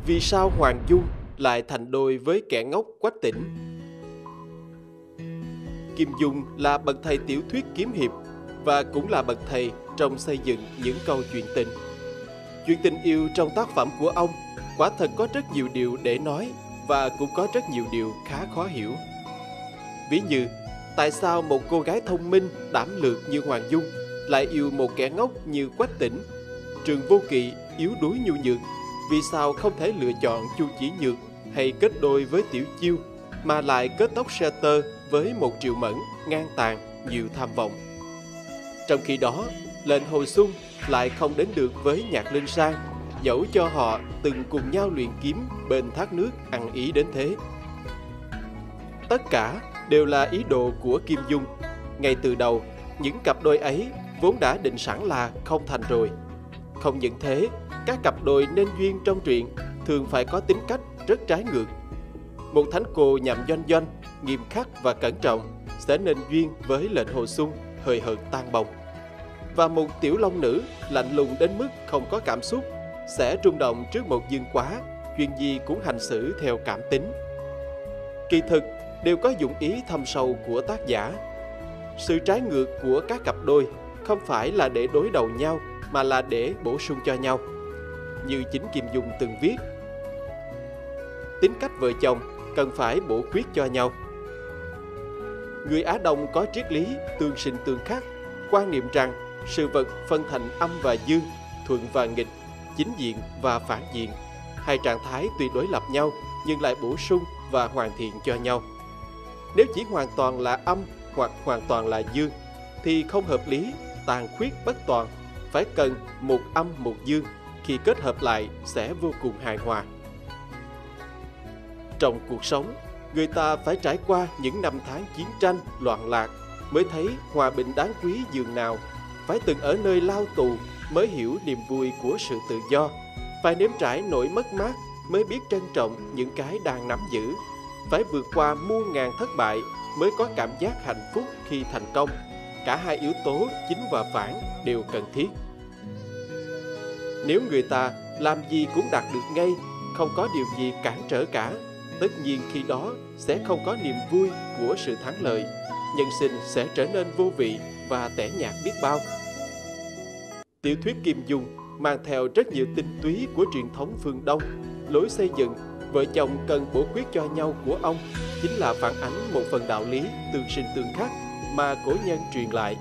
Vì sao Hoàng Dung lại thành đôi với kẻ ngốc Quách Tĩnh? Kim Dung là bậc thầy tiểu thuyết kiếm hiệp và cũng là bậc thầy trong xây dựng những câu chuyện tình. Chuyện tình yêu trong tác phẩm của ông quả thật có rất nhiều điều để nói và cũng có rất nhiều điều khá khó hiểu. Ví như, tại sao một cô gái thông minh, đảm lược như Hoàng Dung lại yêu một kẻ ngốc như Quách Tĩnh? Trường Vô Kỵ yếu đuối nhu nhược, vì sao không thể lựa chọn Chu Chỉ Nhược hay kết đôi với Tiểu Chiêu, mà lại kết tóc xe tơ với một Triệu Mẫn ngang tàn, nhiều tham vọng? Trong khi đó, Lệnh Hồ Xung lại không đến được với Nhạc Linh San, dẫu cho họ từng cùng nhau luyện kiếm bên thác nước ăn ý đến thế. Tất cả đều là ý đồ của Kim Dung. Ngay từ đầu, những cặp đôi ấy vốn đã định sẵn là không thành rồi. Không những thế, các cặp đôi nên duyên trong truyện thường phải có tính cách rất trái ngược. Một thánh cô nhậm doanh doanh, nghiêm khắc và cẩn trọng sẽ nên duyên với Lệnh Hồ Xung hời hợt tan bồng. Và một tiểu long nữ lạnh lùng đến mức không có cảm xúc sẽ rung động trước một Dương Quá, chuyện gì cũng hành xử theo cảm tính. Kỳ thực đều có dụng ý thâm sâu của tác giả. Sự trái ngược của các cặp đôi không phải là để đối đầu nhau, mà là để bổ sung cho nhau. Như chính Kim Dung từng viết, tính cách vợ chồng cần phải bổ khuyết cho nhau. Người Á Đông có triết lý tương sinh tương khắc, quan niệm rằng sự vật phân thành âm và dương, thuận và nghịch, chính diện và phản diện. Hai trạng thái tuy đối lập nhau nhưng lại bổ sung và hoàn thiện cho nhau. Nếu chỉ hoàn toàn là âm hoặc hoàn toàn là dương thì không hợp lý, tàn khuyết bất toàn. Phải cần một âm một dương, khi kết hợp lại sẽ vô cùng hài hòa. Trong cuộc sống, người ta phải trải qua những năm tháng chiến tranh, loạn lạc mới thấy hòa bình đáng quý dường nào. Phải từng ở nơi lao tù mới hiểu niềm vui của sự tự do. Phải nếm trải nỗi mất mát mới biết trân trọng những cái đang nắm giữ. Phải vượt qua muôn ngàn thất bại mới có cảm giác hạnh phúc khi thành công. Cả hai yếu tố chính và phản đều cần thiết. Nếu người ta làm gì cũng đạt được ngay, không có điều gì cản trở cả, tất nhiên khi đó sẽ không có niềm vui của sự thắng lợi. Nhân sinh sẽ trở nên vô vị và tẻ nhạt biết bao. Tiểu thuyết Kim Dung mang theo rất nhiều tinh túy của truyền thống phương Đông. Lối xây dựng vợ chồng cần bổ khuyết cho nhau của ông chính là phản ánh một phần đạo lý tương sinh tương khắc mà cổ nhân truyền lại.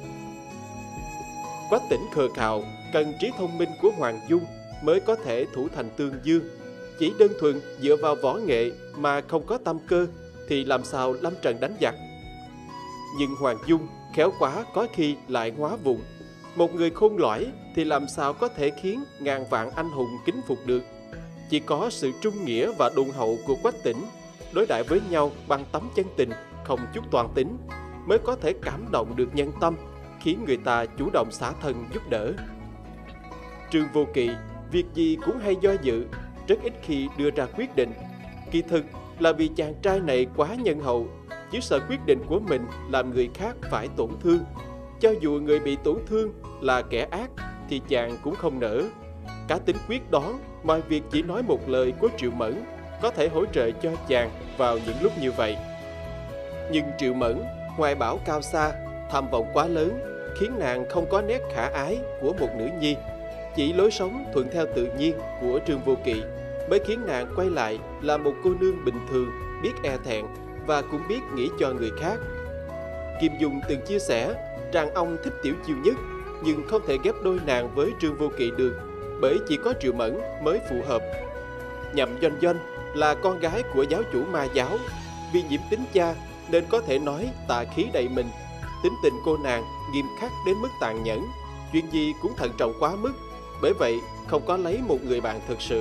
Quách Tĩnh khờ khạo cần trí thông minh của Hoàng Dung mới có thể thủ thành tương dương. Chỉ đơn thuần dựa vào võ nghệ mà không có tâm cơ thì làm sao lâm trận đánh giặc. Nhưng Hoàng Dung khéo quá có khi lại hóa vụng. Một người khôn lõi thì làm sao có thể khiến ngàn vạn anh hùng kính phục được. Chỉ có sự trung nghĩa và đôn hậu của Quách Tĩnh đối đãi với nhau bằng tấm chân tình, không chút toàn tính, mới có thể cảm động được nhân tâm, khiến người ta chủ động xả thân giúp đỡ. Trương Vô Kỵ việc gì cũng hay do dự, rất ít khi đưa ra quyết định. Kỳ thực là vì chàng trai này quá nhân hậu, chỉ sợ quyết định của mình làm người khác phải tổn thương. Cho dù người bị tổn thương là kẻ ác thì chàng cũng không nỡ. Cá tính quyết đoán, mọi việc chỉ nói một lời của Triệu Mẫn có thể hỗ trợ cho chàng vào những lúc như vậy. Nhưng Triệu Mẫn hoài bão cao xa, tham vọng quá lớn, khiến nàng không có nét khả ái của một nữ nhi. Chỉ lối sống thuận theo tự nhiên của Trương Vô Kỵ mới khiến nàng quay lại là một cô nương bình thường, biết e thẹn và cũng biết nghĩ cho người khác. Kim Dung từng chia sẻ rằng ông thích Tiểu Chiêu nhất, nhưng không thể ghép đôi nàng với Trương Vô Kỵ được, bởi chỉ có Triệu Mẫn mới phù hợp. Nhậm Doanh Doanh là con gái của giáo chủ Ma giáo, vì nhiễm tính cha nên có thể nói tà khí đầy mình. Tính tình cô nàng nghiêm khắc đến mức tàn nhẫn, chuyện gì cũng thận trọng quá mức, bởi vậy không có lấy một người bạn thực sự.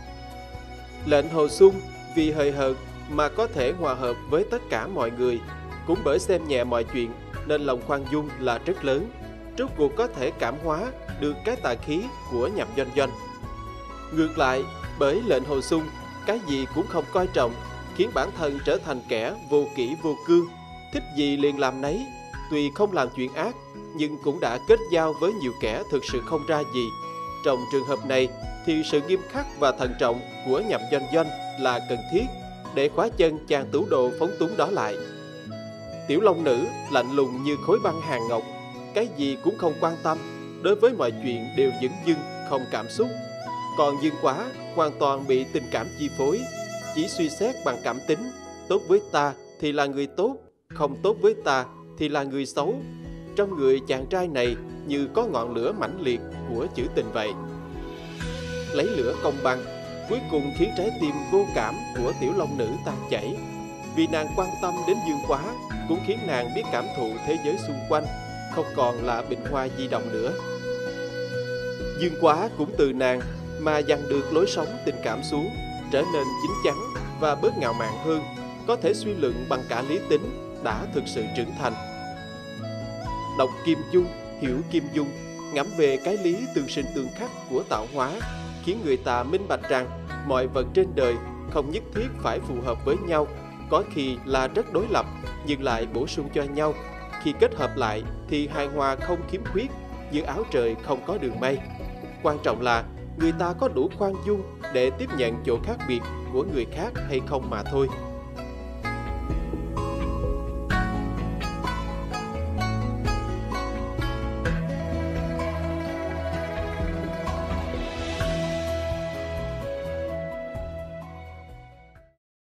Lệnh Hồ Xung vì hời hợt mà có thể hòa hợp với tất cả mọi người, cũng bởi xem nhẹ mọi chuyện nên lòng khoan dung là rất lớn, rốt cuộc có thể cảm hóa được cái tà khí của Nhậm Doanh Doanh. Ngược lại, bởi Lệnh Hồ Xung cái gì cũng không coi trọng, khiến bản thân trở thành kẻ vô kỷ vô cương, thích gì liền làm nấy. Tuy không làm chuyện ác, nhưng cũng đã kết giao với nhiều kẻ thực sự không ra gì. Trong trường hợp này, thì sự nghiêm khắc và thận trọng của Nhậm Doanh Doanh là cần thiết để khóa chân chàng tửu độ phóng túng đó lại. Tiểu Long Nữ lạnh lùng như khối băng hàn ngọc, cái gì cũng không quan tâm, đối với mọi chuyện đều dửng dưng, không cảm xúc. Còn Dương Quá hoàn toàn bị tình cảm chi phối, chỉ suy xét bằng cảm tính, tốt với ta thì là người tốt, không tốt với ta thì là người xấu. Trong người chàng trai này như có ngọn lửa mãnh liệt của chữ tình vậy. Lấy lửa công bằng, cuối cùng khiến trái tim vô cảm của Tiểu Long Nữ tan chảy. Vì nàng quan tâm đến Dương Quá, cũng khiến nàng biết cảm thụ thế giới xung quanh, không còn là bình hoa di động nữa. Dương Quá cũng từ nàng mà dằn được lối sống tình cảm xuống, trở nên chín chắn và bớt ngạo mạn hơn, có thể suy luận bằng cả lý tính, đã thực sự trưởng thành. Đọc Kim Dung, hiểu Kim Dung, ngẫm về cái lý tương sinh tương khắc của tạo hóa, khiến người ta minh bạch rằng mọi vật trên đời không nhất thiết phải phù hợp với nhau, có khi là rất đối lập nhưng lại bổ sung cho nhau. Khi kết hợp lại thì hài hòa không khiếm khuyết, như áo trời không có đường may. Quan trọng là người ta có đủ khoan dung để tiếp nhận chỗ khác biệt của người khác hay không mà thôi.